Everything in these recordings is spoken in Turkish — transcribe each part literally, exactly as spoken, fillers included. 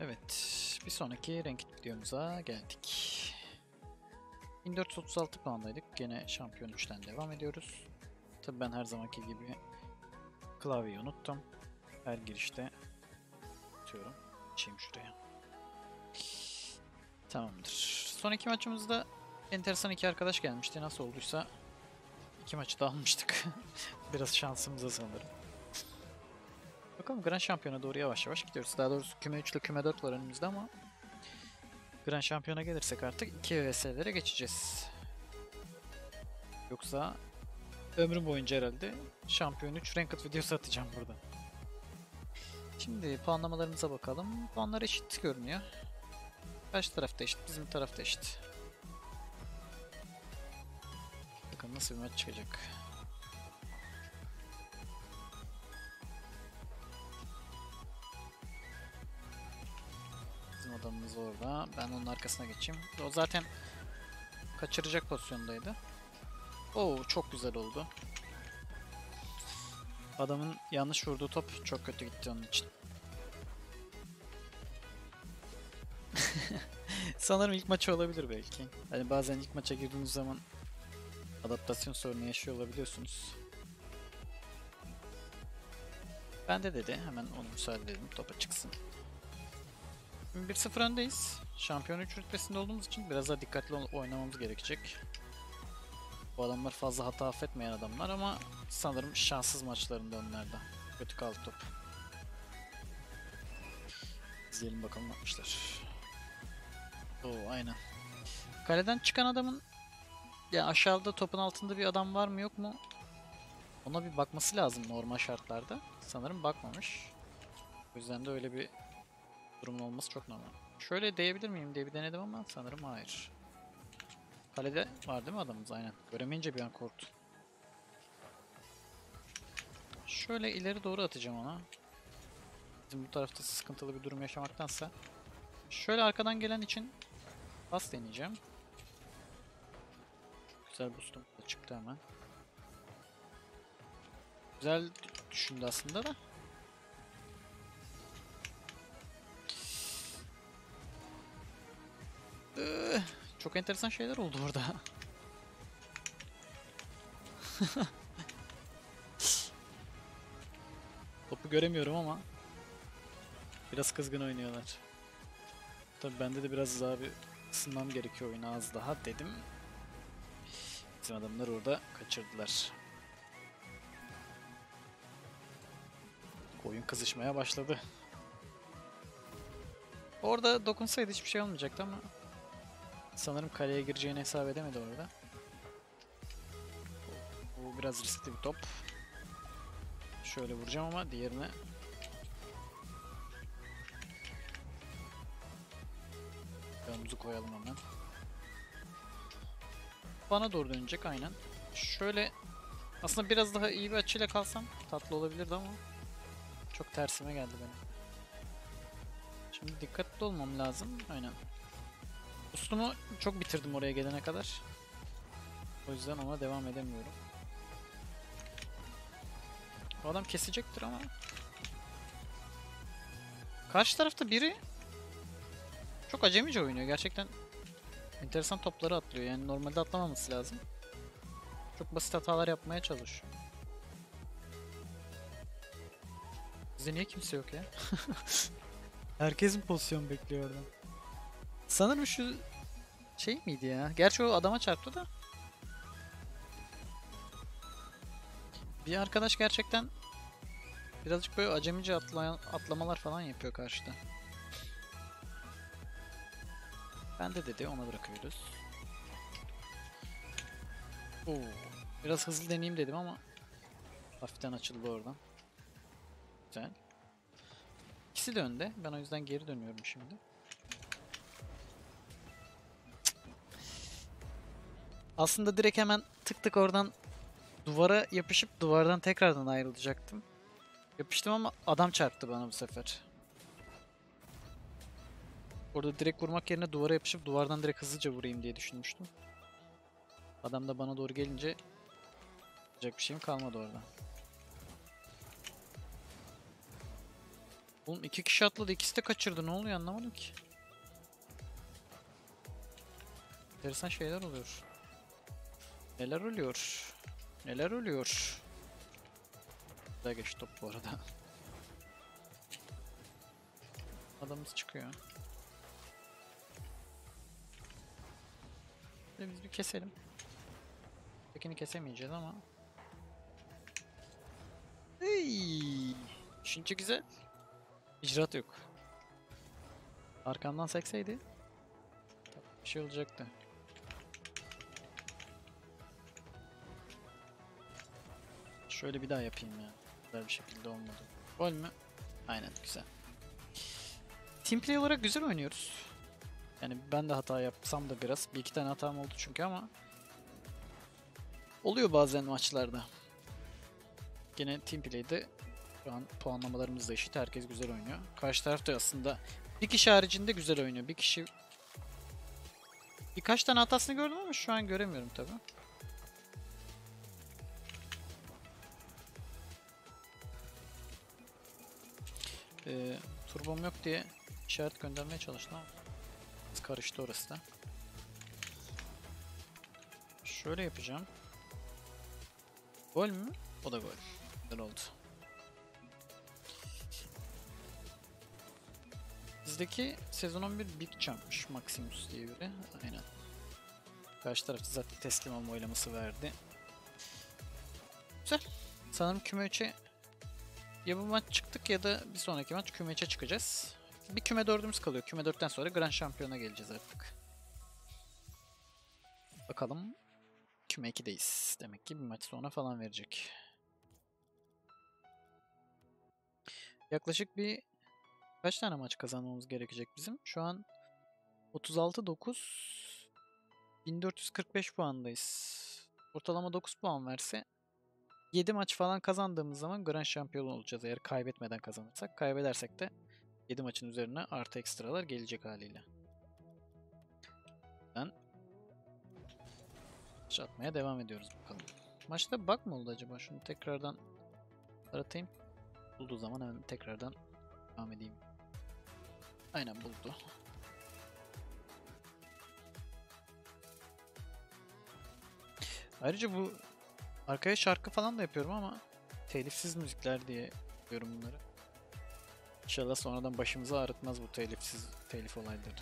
Evet, bir sonraki renk videomuza geldik. bin dört yüz otuz altı puandaydık. Gene şampiyon üçten devam ediyoruz. Tabii ben her zamanki gibi klavyeyi unuttum. Her girişte atıyorum. Açayım şuraya. Tamamdır. Sonraki maçımızda enteresan iki arkadaş gelmişti. Nasıl olduysa iki maçı da almıştık. Biraz şansımıza sanırım. Bakalım Grand Şampiyon'a doğru yavaş yavaş gidiyoruz. Daha doğrusu küme üç ile küme dört var önümüzde ama Grand Şampiyon'a gelirsek artık iki vs'lere geçeceğiz. Yoksa ömrüm boyunca herhalde Şampiyon üç Ranked videosu atacağım burada. Şimdi puanlamalarımıza bakalım. Puanlar eşit görünüyor. Karşı tarafta eşit, bizim tarafta eşit. Bakalım nasıl bir maç çıkacak. Bizim adamımız orada. Ben onun arkasına geçeyim. O zaten kaçıracak pozisyondaydı. Oo, çok güzel oldu. Adamın yanlış vurduğu top çok kötü gitti onun için. Sanırım ilk maçı olabilir belki. Hani bazen ilk maça girdiğiniz zaman adaptasyon sorunu yaşıyor olabiliyorsunuz. Ben de dedi. Hemen onu müsaade edelim. Topa çıksın. bir sıfır öndeyiz. Şampiyon üç rütbesinde olduğumuz için biraz daha dikkatli oynamamız gerekecek. Bu adamlar fazla hata affetmeyen adamlar ama sanırım şanssız maçlarında önlerde. Kötü kaldı top. İzleyelim bakalım ne yapmışlar. Oo, aynen. Kaleden çıkan adamın ya aşağıda topun altında bir adam var mı yok mu? Ona bir bakması lazım normal şartlarda. Sanırım bakmamış. O yüzden de öyle bir durumun olması çok normal. Şöyle değebilir miyim diye bir denedim ama sanırım hayır. Kalede var değil mi adamımız? Aynen. Göremeyince bir an korktu. Şöyle ileri doğru atacağım ona. Bizim bu tarafta sıkıntılı bir durum yaşamaktansa. Şöyle arkadan gelen için pas deneyeceğim. Güzel boostum çıktı hemen. Güzel düşündü aslında da. Ee, çok enteresan şeyler oldu orada. Topu göremiyorum ama biraz kızgın oynuyorlar. Tabii bende de biraz daha bir ısınmam gerekiyor oyuna az daha dedim. Bizim adamlar orada kaçırdılar. Oyun kızışmaya başladı. Orada dokunsaydı hiçbir şey olmayacaktı ama sanırım kaleye gireceğini hesap edemedi orada. Bu biraz riskli bir top. Şöyle vuracağım ama diğerine yanımızı koyalım hemen. Bana doğru dönecek aynen. Şöyle aslında biraz daha iyi bir açıyla kalsam tatlı olabilirdi ama çok tersime geldi benim. Şimdi dikkatli olmam lazım. Aynen. Boost'umu çok bitirdim oraya gelene kadar. O yüzden ona devam edemiyorum. Bu adam kesecektir ama. Karşı tarafta biri çok acemice oynuyor. Gerçekten enteresan topları atlıyor. Yani normalde atlamaması lazım. Çok basit hatalar yapmaya çalışıyor. Bizde niye kimse yok ya? Herkesin pozisyon bekliyor oradan. Sanırım şu şey miydi ya? Gerçi o adama çarptı da. Bir arkadaş gerçekten birazcık böyle acemice atlayan, atlamalar falan yapıyor karşıda. Ben de dedi ona bırakıyoruz. Oo, biraz hızlı deneyeyim dedim ama hafiften açıldı oradan. Güzel. İkisi de önde. Ben o yüzden geri dönüyorum şimdi. Aslında direkt hemen tık tık oradan duvara yapışıp duvardan tekrardan ayrılacaktım. Yapıştım ama adam çarptı bana bu sefer. Orada direkt vurmak yerine duvara yapışıp duvardan direkt hızlıca vurayım diye düşünmüştüm. Adam da bana doğru gelince yapacak bir şeyim kalmadı orada. Oğlum iki kişi atladı, ikisi de kaçırdı. Ne oluyor anlamadım ki. Enteresan şeyler oluyor. Neler oluyor? Neler oluyor? Güzel geçti top bu arada. Adamımız çıkıyor. Ve biz bir keselim. Tekini kesemeyeceğiz ama. Hey! Düşünce güzel. İcraat yok. Arkamdan sekseydi bir şey olacaktı. Şöyle bir daha yapayım ya. Güzel bir şekilde olmadı. Gol mü? Aynen, güzel. Team play olarak güzel oynuyoruz. Yani ben de hata yapsam da biraz. Bir iki tane hatam oldu çünkü ama oluyor bazen maçlarda. Gene team play'de şu an puanlamalarımız da eşit. Herkes güzel oynuyor. Karşı taraf da aslında bir kişi haricinde güzel oynuyor. Bir kişi birkaç tane hatasını gördüm ama şu an göremiyorum tabi. Ee, turbom yok diye işaret göndermeye çalıştım ama biraz karıştı orası da. Şöyle yapacağım. Gol mü? O da gol. Güzel oldu. Bizdeki sezon on bir Big Champ'mış Maximus diye biri. Aynen. Karşı tarafta zaten teslim olma oylaması verdi. Güzel. Sanırım küme üçe ya bu maç çıktık ya da bir sonraki maç küme üçe çıkacağız. Bir küme dördümüz kalıyor. Küme dörtten sonra Grand Şampiyon'a geleceğiz artık. Bakalım. Küme ikideyiz. Demek ki bir maç sonra falan verecek. Yaklaşık bir kaç tane maç kazanmamız gerekecek bizim? Şu an otuz altı dokuz bin dört yüz kırk beş puandayız. Ortalama dokuz puan verse yedi maç falan kazandığımız zaman Grand Şampiyon olacağız eğer kaybetmeden kazanırsak. Kaybedersek de yedi maçın üzerine artı ekstralar gelecek haliyle. Ben maç atmaya devam ediyoruz bakalım. Maçta bug mı oldu acaba? Şunu tekrardan aratayım. Bulduğu zaman hemen tekrardan devam edeyim. Aynen buldu. Ayrıca bu arkaya şarkı falan da yapıyorum ama telifsiz müzikler diye yapıyorum bunları. İnşallah sonradan başımıza ağrıtmaz bu telifsiz telif olayları.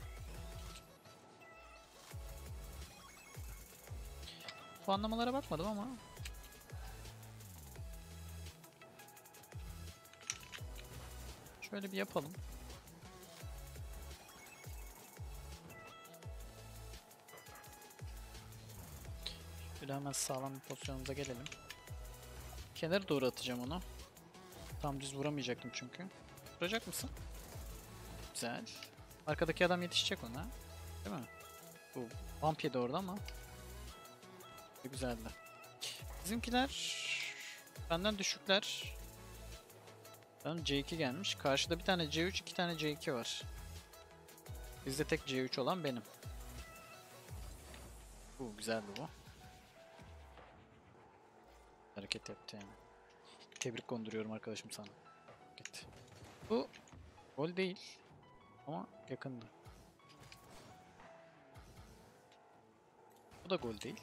Puanlamalara bakmadım ama şöyle bir yapalım. Şöyle hemen sağlam bir pozisyonumuza gelelim. Kenara doğru atacağım onu. Tam düz vuramayacaktım çünkü. Vuracak mısın? Güzel. Arkadaki adam yetişecek ona. Değil mi? Bu bump yedi orada ama. Güzeldi. Bizimkiler benden düşükler. Tamam, C iki gelmiş. Karşıda bir tane C üç, iki tane C iki var. Bizde tek C üç olan benim. Bu güzeldi bu. Hareket yaptı yani. Tebrik konduruyorum arkadaşım sana. Git. Bu gol değil ama yakındı. Bu da gol değil.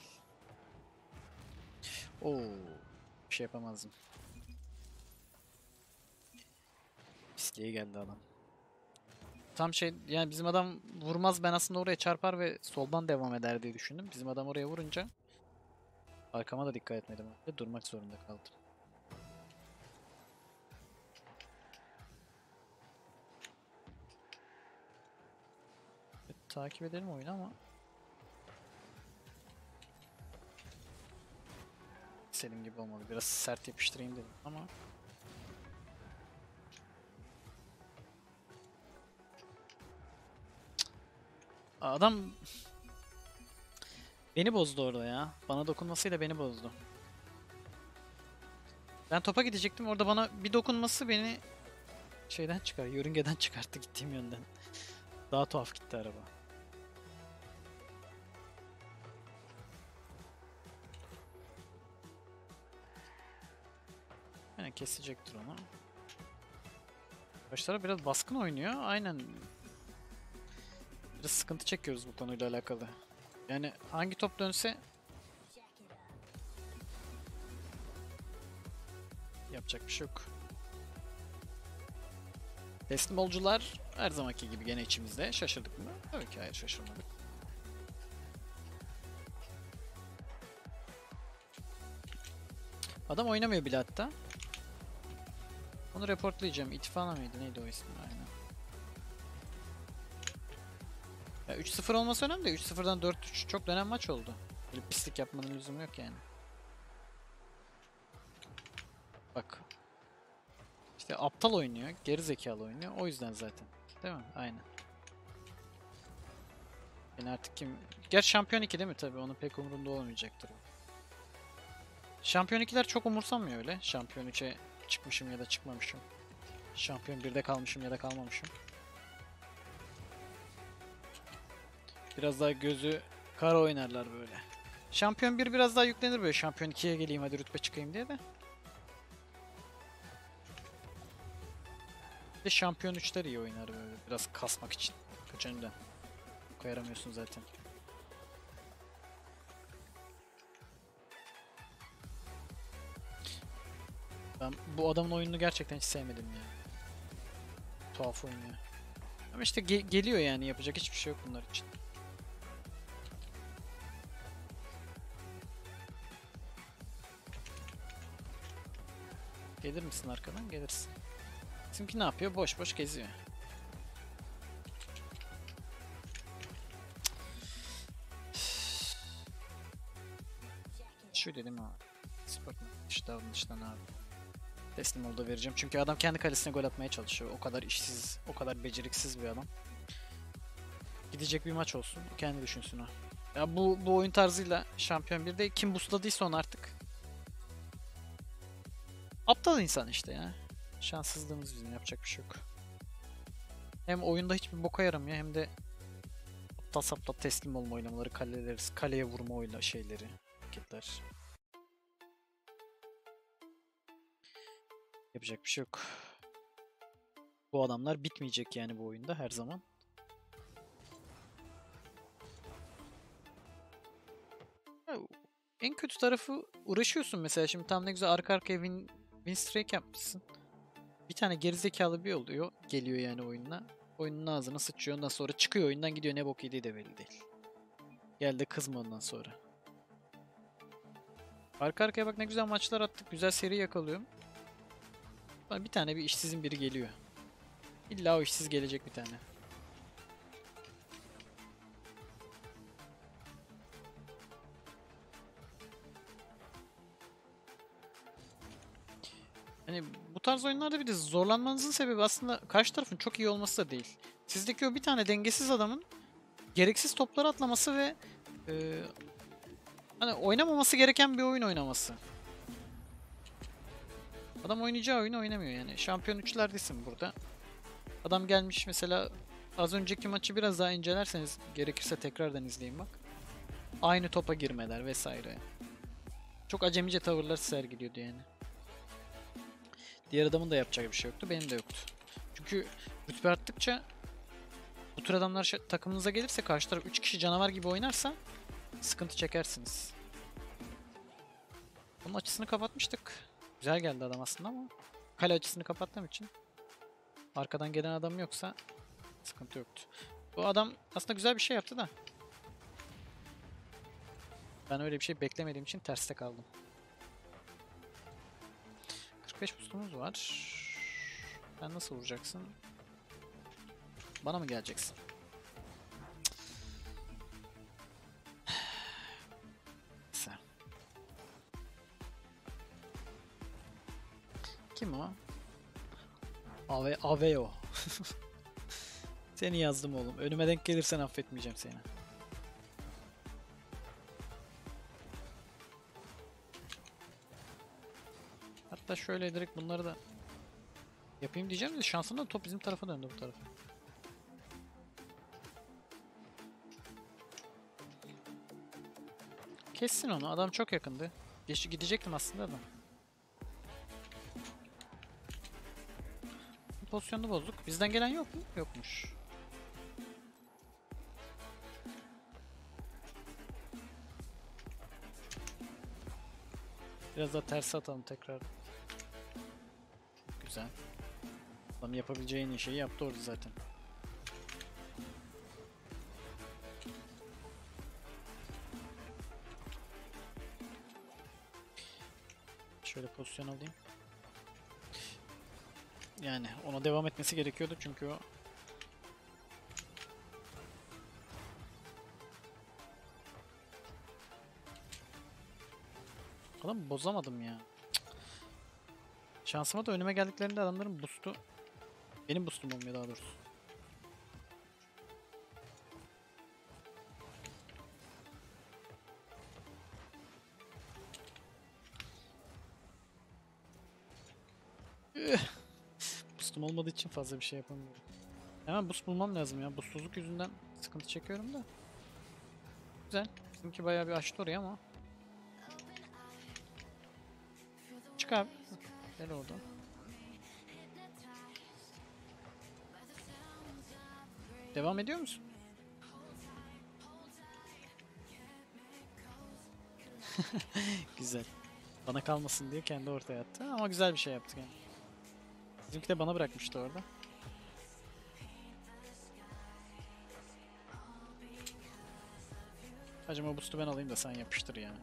Oo, bir şey yapamazdım. Pisliğe geldi adam. Tam şey yani bizim adam vurmaz, ben aslında oraya çarpar ve soldan devam eder diye düşündüm. Bizim adam oraya vurunca arkama da dikkat etmedim ve durmak zorunda kaldım. Evet, takip edelim oyunu ama Selim gibi olmalı. Biraz sert yapıştırayım dedim ama adam beni bozdu orada ya. Bana dokunmasıyla beni bozdu. Ben topa gidecektim. Orada bana bir dokunması beni şeyden çıkar, yörüngeden çıkarttı gittiğim yönden. Daha tuhaf gitti araba. Yani kesecektir onu. Başlara biraz baskın oynuyor. Aynen. Biraz sıkıntı çekiyoruz bu konuyla alakalı. Yani hangi top dönse yapacak bir şey yok. Teslim olcular her zamanki gibi gene içimizde. Şaşırdık mı? Tabii ki hayır, şaşırmadık. Adam oynamıyor bile hatta. Onu reportlayacağım. İtifana mıydı? Neydi o isim? Aynen. Ya üç sıfır olması önemli de üç sıfırdan dört üç çok dönem maç oldu. Böyle pislik yapmanın lüzumu yok yani. Bak. İşte aptal oynuyor. Geri zekalı oynuyor. O yüzden zaten. Değil mi? Aynen. Yani artık kim... Gerçi Şampiyon iki değil mi tabii? Onun pek umurunda olmayacaktır o. Şampiyon ikiler çok umursamıyor öyle. Şampiyon üçe çıkmışım ya da çıkmamışım. Şampiyon birde kalmışım ya da kalmamışım. Biraz daha gözü kara oynarlar böyle. Şampiyon bir biraz daha yüklenir böyle. Şampiyon ikiye geleyim hadi rütbe çıkayım diye de. Bir de Şampiyon üçler iyi oynar böyle. Biraz kasmak için. Kaç önden. Koyaramıyorsun zaten. Ben bu adamın oyununu gerçekten hiç sevmedim ya. Tuhaf oynuyor. Ama işte ge geliyor yani, yapacak hiçbir şey yok bunlar için. Gelir misin arkadan? Gelirsin. Bizimki ne yapıyor? Boş boş geziyor. Şu dedim ha. Sport dış davranıştan abi. Teslim oldu vereceğim. Çünkü adam kendi kalesine gol atmaya çalışıyor. O kadar işsiz, o kadar beceriksiz bir adam. Gidecek bir maç olsun. Kendi düşünsün o. Ya bu bu oyun tarzıyla Şampiyon birde kim boostladıysa onu artık. Aptal insan işte ya. Şanssızlığımız bizim, yapacak bir şey yok. Hem oyunda hiçbir boka yaramıyor hem de aptal saptal teslim olma oynamaları, kaleleri, kaleye vurma oyla şeyleri, hareketler. Yapacak bir şey yok. Bu adamlar bitmeyecek yani bu oyunda her zaman. Ya, en kötü tarafı uğraşıyorsun mesela, şimdi tam ne güzel arka arkaya win, win streak yapmışsın. Bir tane gerizekalı bir oluyor, geliyor yani oyununa. Oyunun ağzına sıçıyor, ondan sonra çıkıyor oyundan gidiyor, ne bok yediği de belli değil. Gel de kızma ondan sonra. Arka arkaya bak ne güzel maçlar attık, güzel seri yakalıyorum. Bir tane bir işsizin biri geliyor. İlla o işsiz gelecek bir tane. Hani bu tarz oyunlarda bir de zorlanmanızın sebebi aslında karşı tarafın çok iyi olması da değil. Sizdeki o bir tane dengesiz adamın gereksiz topları atlaması ve e, hani oynamaması gereken bir oyun oynaması. Adam oynayacağı oyunu oynamıyor yani. Şampiyon üçlerdesin burada. Adam gelmiş mesela, az önceki maçı biraz daha incelerseniz, gerekirse tekrardan izleyin bak. Aynı topa girmeler vesaire. Çok acemice tavırlar sergiliyordu yani. Diğer adamın da yapacağı bir şey yoktu. Benim de yoktu. Çünkü rütbe arttıkça bu tür adamlar takımınıza gelirse, karşı taraf üç kişi canavar gibi oynarsa sıkıntı çekersiniz. Bunun açısını kapatmıştık. Güzel geldi adam aslında ama kale açısını kapattığım için arkadan gelen adam yoksa sıkıntı yoktu. Bu adam aslında güzel bir şey yaptı da ben öyle bir şey beklemediğim için terste kaldım. kırk beş boostumuz var. Ben nasıl vuracaksın? Bana mı geleceksin? Sen. Kim o? Ave Aveo. Seni yazdım oğlum. Önüme denk gelirsen affetmeyeceğim seni. Hatta şöyle direkt bunları da yapayım diyeceğim de şansına top bizim tarafa döndü, bu tarafa. Kessin onu. Adam çok yakındı. Geç gidecektim aslında da. pozisyonunu bozduk. Bizden gelen yok mu? Yokmuş. Biraz daha ters atalım tekrar. Güzel. Adam yapabileceği en iyi şeyi yaptı orada zaten. Şöyle pozisyon alayım. Yani ona devam etmesi gerekiyordu çünkü o adam bozamadım ya. Cık. Şansıma da önüme geldiklerinde adamların boost'u benim boost'um olmuyor daha doğrusu. Üh. Boost'um olmadığı için fazla bir şey yapamıyorum. Hemen boost bulmam lazım ya. Boostsuzluk yüzünden sıkıntı çekiyorum da. Güzel. Bizimki bayağı bir açtı oraya ama. Çık abi. Gel orada. Devam ediyor musun? Güzel. Bana kalmasın diye kendi ortaya attı ama güzel bir şey yaptı yani. Bizimki de bana bırakmıştı orada. Acaba boost'u ben alayım da sen yapıştır yani.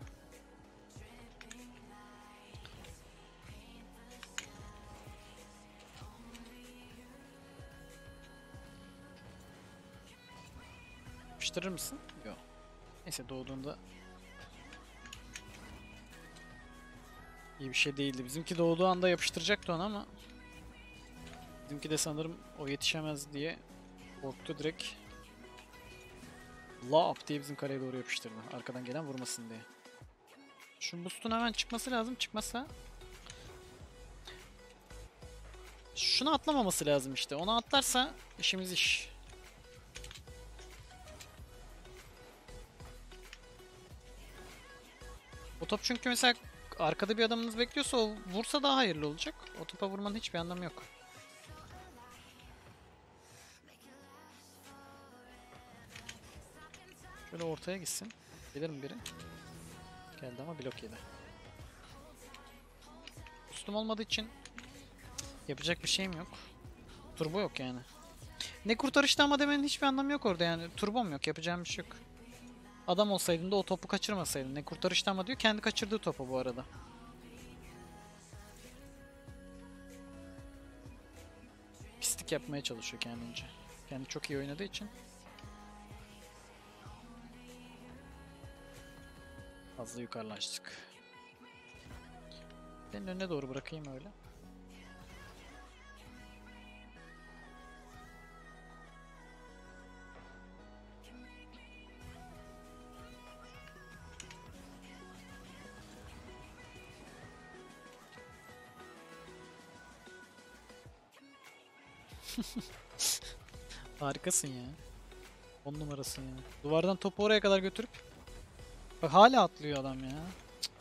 Yapıştırır mısın? Yok. Neyse doğduğunda iyi bir şey değildi. Bizimki doğduğu anda yapıştıracaktı onu ama bizimki de sanırım o yetişemez diye korktu direkt. Lap diye bizim kaleye doğru yapıştırdı. Arkadan gelen vurmasın diye. Şu boost'un hemen çıkması lazım. Çıkmazsa şunu atlamaması lazım işte. Onu atlarsa işimiz iş. O top çünkü mesela arkada bir adamınız bekliyorsa o vursa daha hayırlı olacak. O topa vurmanın hiçbir anlamı yok. Şöyle ortaya gitsin. Gelir mi biri? Geldi ama blok yedi. Üstüm olmadığı için yapacak bir şeyim yok. Turbo yok yani. Ne kurtarışta ama demenin hiçbir anlamı yok orada yani. Turbom yok, yapacağım bir şey yok. Adam olsaydın da o topu kaçırmasaydın. Ne kurtarışta ama diyor, kendi kaçırdığı topu bu arada. Pislik yapmaya çalışıyor kendince. Kendi çok iyi oynadığı için. Fazla yukarılaştık. Senin önüne doğru bırakayım öyle. Harikasın ya. On numarasın ya. Duvardan topu oraya kadar götürüp bak hala atlıyor adam ya. Cık.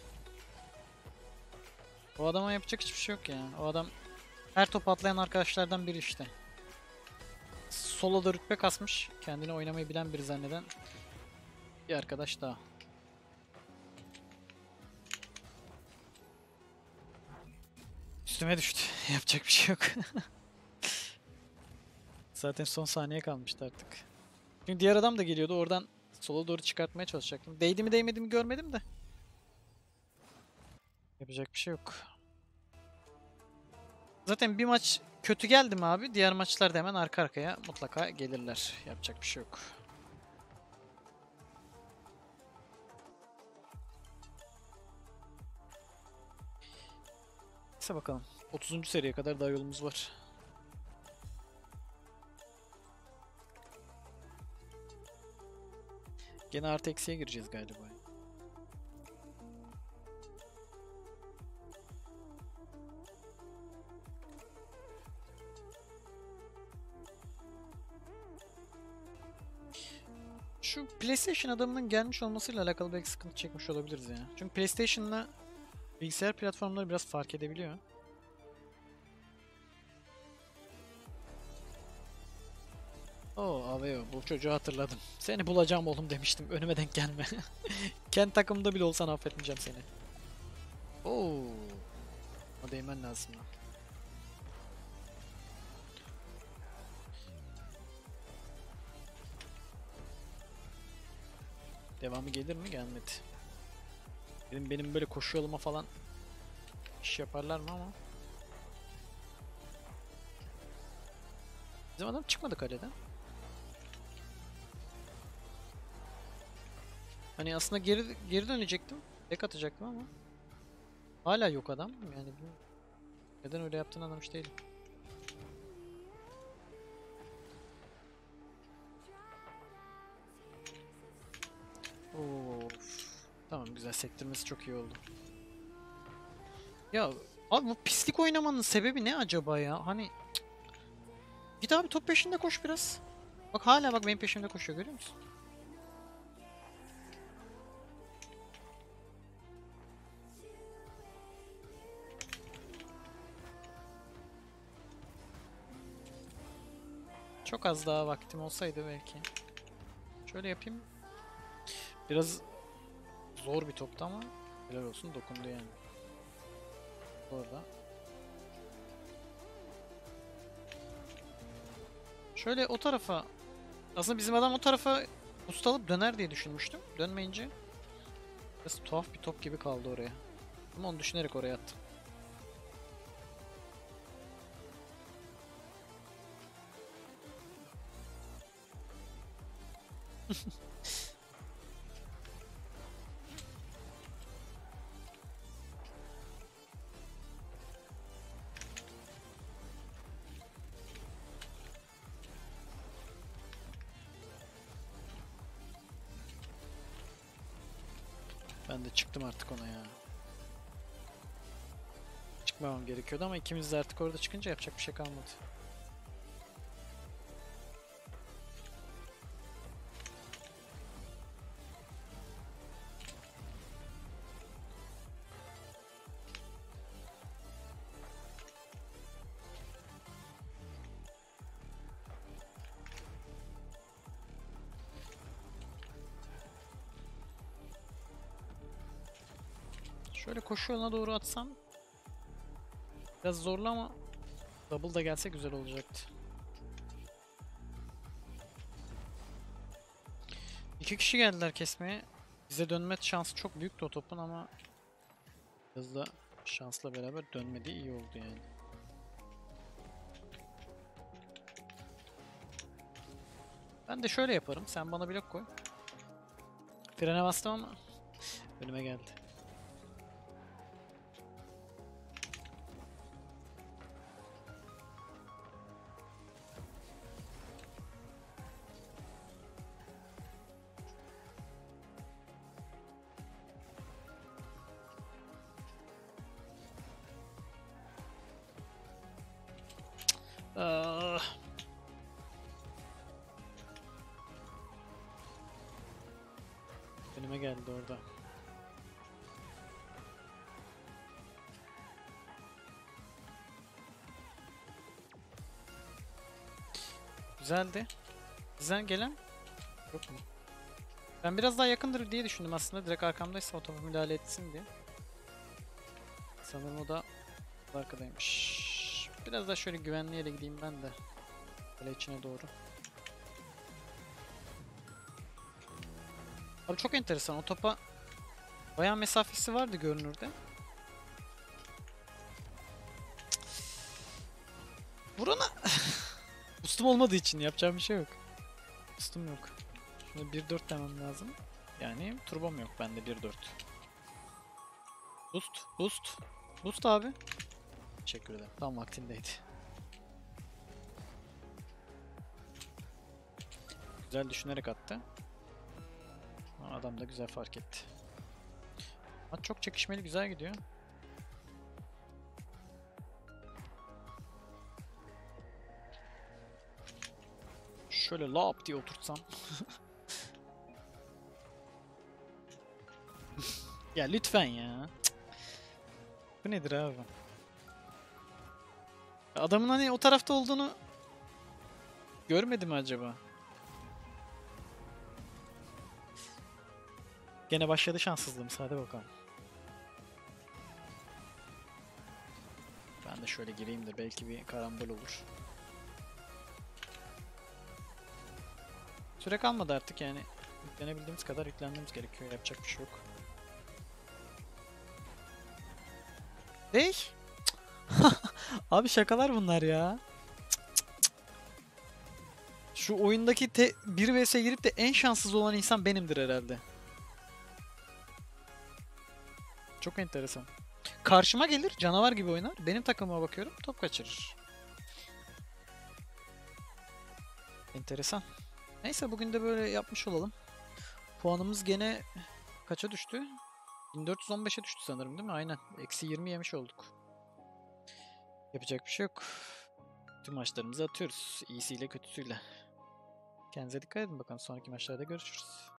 O adama yapacak hiçbir şey yok ya. O adam her topu atlayan arkadaşlardan biri işte. Solo'da rütbe kasmış. Kendini oynamayı bilen biri zanneden bir arkadaş daha. Üstüme düştü. Yapacak bir şey yok. Zaten son saniye kalmıştı artık. Çünkü diğer adam da geliyordu. Oradan sola doğru çıkartmaya çalışacaktım. Değdi mi değmedi mi görmedim de. Yapacak bir şey yok. Zaten bir maç kötü geldi mi abi? Diğer maçlarda hemen arka arkaya mutlaka gelirler. Yapacak bir şey yok. Neyse bakalım. otuzuncu seriye kadar daha yolumuz var. Gene artı eksiye gireceğiz galiba. Şu PlayStation adamının gelmiş olmasıyla alakalı belki sıkıntı çekmiş olabiliriz ya. Çünkü PlayStation'la bilgisayar platformları biraz fark edebiliyor. Aveo, bu çocuğu hatırladım. Seni bulacağım oğlum demiştim. Önüme denk gelme. Kendi takımda bile olsan affetmeyeceğim seni. Oo. O değmen lazım lan. Devamı gelir mi? Gelmedi. Benim, benim böyle koşu yoluma falan iş yaparlar mı ama. Bizim adam çıkmadı kaleden. Hani aslında geri geri dönecektim. Tek atacaktım ama. Hala yok adam. Yani bilmiyorum. Neden öyle yaptığını anlamış değilim. Of. Tamam, güzel, sektirmesi çok iyi oldu. Ya abi, bu pislik oynamanın sebebi ne acaba ya? Hani cık. Git abi, top peşinde koş biraz. Bak hala bak benim peşimde koşuyor, görüyor musun? Çok az daha vaktim olsaydı belki. Şöyle yapayım. Biraz zor bir toptu ama helal olsun, dokundu yani. Orada. Şöyle o tarafa. Aslında bizim adam o tarafa boost alıp döner diye düşünmüştüm. Dönmeyince biraz tuhaf bir top gibi kaldı oraya. Ama onu düşünerek oraya attım. Ben de çıktım artık ona ya. Çıkmamam gerekiyordu ama ikimiz de artık orada çıkınca yapacak bir şey kalmadı. Şöyle koşu yoluna doğru atsam biraz zorlu ama double da gelse güzel olacaktı. İki kişi geldiler kesmeye. Bize dönme şansı çok büyüktü o topun ama biraz da şansla beraber dönmedi, iyi oldu yani. Ben de şöyle yaparım. Sen bana blok koy. Frene bastım ama önüme geldi. Ah. Önüme geldi orada. Güzeldi. Bizden gelen yok mu? Ben biraz daha yakındır diye düşündüm aslında. Direkt arkamdaysa o topa müdahale etsin diye. Sanırım o da arkadaymış. Biraz daha şöyle güvenli yere gideyim ben de. Böyle içine doğru. Abi çok enteresan. O topa bayağı mesafesi vardı görünürde. Vurana. Boostum olmadığı için yapacağım bir şey yok. Boostum yok. Şimdi bir dört demem lazım. Yani turbom yok bende, bir dört. Boost, boost. Boost abi. Teşekkür ederim. Tam vaktindeydi. Güzel düşünerek attı. Adam da güzel fark etti. Maç çok çekişmeli, güzel gidiyor. Şöyle lap diye oturtsam. Ya lütfen ya. Cık. Bu nedir abi? Adamın hani o tarafta olduğunu görmedi mi acaba? gene başladı şanssızlığımız. Hadi bakalım. Ben de şöyle gireyim de belki bir karambol olur. Süre kalmadı artık yani. Yüklenebildiğimiz kadar yüklenmemiz gerekiyor. Yapacak bir şey yok. Hey! Abi şakalar bunlar ya. Şu oyundaki te bir vs girip de en şanssız olan insan benimdir herhalde. Çok enteresan. Karşıma gelir, canavar gibi oynar. Benim takımıma bakıyorum, top kaçırır. Enteresan. Neyse bugün de böyle yapmış olalım. Puanımız gene kaça düştü? bin dört yüz on beşe düştü sanırım değil mi? Aynen. Eksi yirmi yemiş olduk. Yapacak bir şey yok. Tüm maçlarımızı atıyoruz. İyisiyle kötüsüyle. Kendinize dikkat edin bakalım. Sonraki maçlarda görüşürüz.